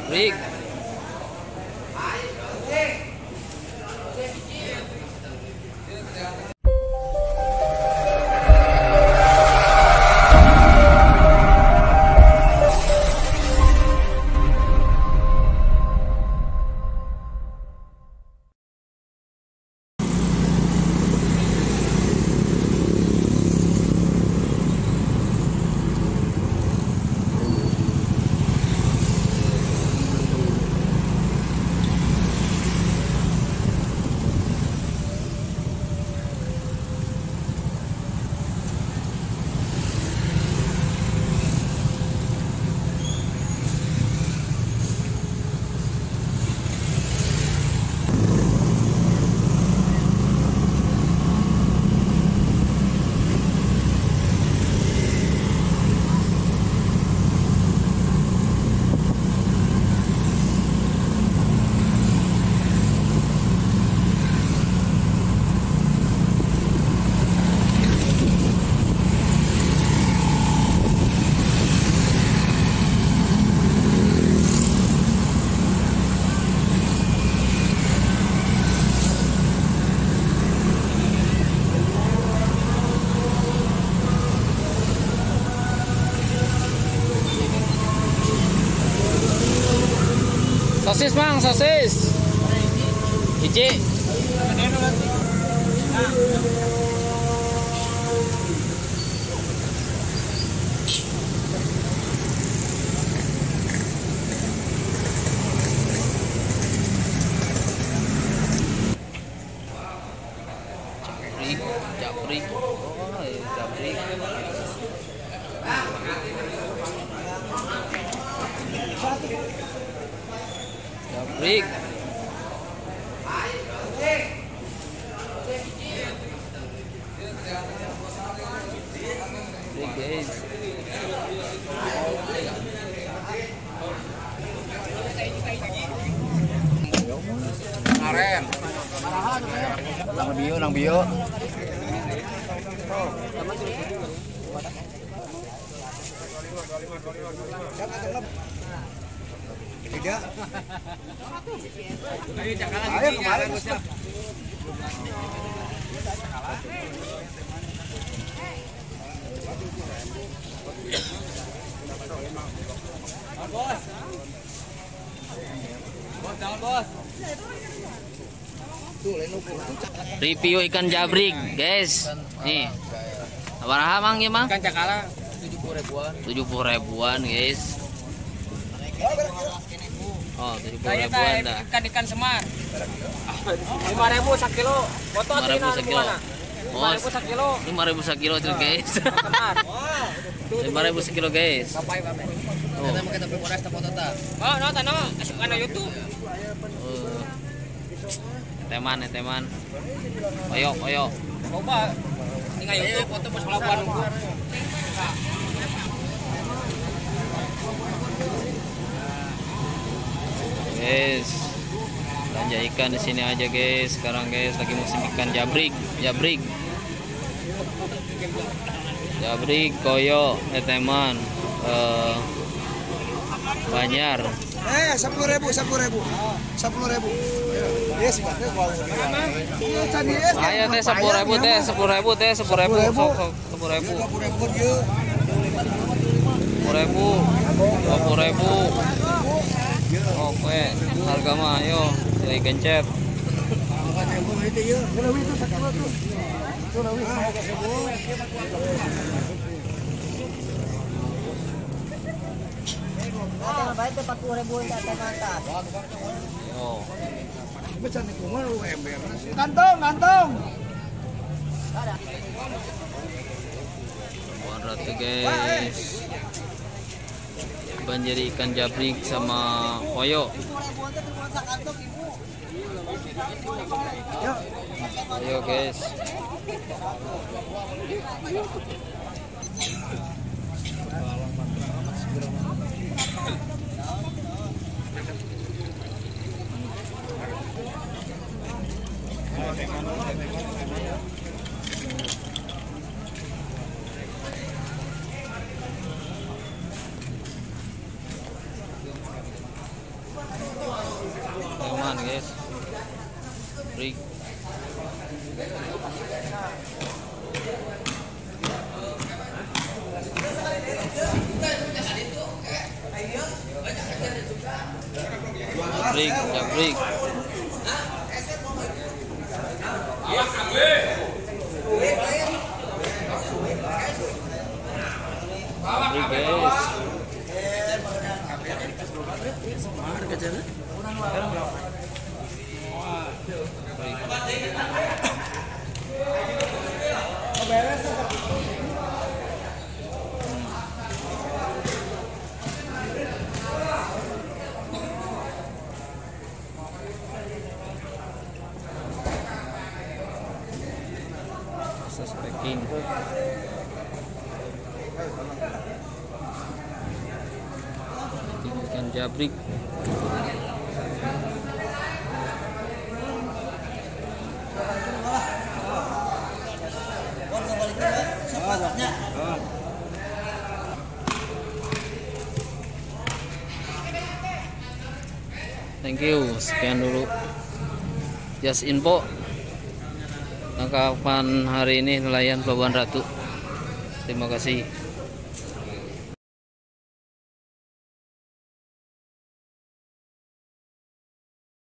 Jabrik. Sosis mang, sosis. Hiji. Jabrik. Oh, jabrik. Jabrik. Guys. Karen. Nang bio. Tiga. Ayo jangan lagi kemarin bosnya. Bos. Bos, jangan bos. Review ikan jabrik, guys. Nih. Berapa mang ya, Mang? Ikan cakala 70 ribuan, guys. Oh, 70 ribuan dah. Ikan semar. 5.000 sekilo. Foto 5.000 sekilo. 5.000 sekilo. 5.000 sekilo tuh, guys. 5.000 sekilo, guys. Oh, no, asuk kana YouTube. teman. Oyo. Coba tinggal YouTube foto bos pelabuhan. Guys, belanja ikan di sini aja, guys. Sekarang, guys, lagi musim ikan jabrik, koyo, teman, Banjar. 10.000. 10.000. Yes, Pak. Ayo teh 10.000 teh, 10.000. 20.000. Oke, harga mah ayo, jadi gencet. Oh. Kantong. 200, guys. Banjir ikan jabrik sama koyo. Ayo, guys. Jabrik. Proses packing. Ikan jabrik. Thank you, sekian dulu Just Info tangkapan hari ini nelayan Pelabuhan Ratu. Terima kasih.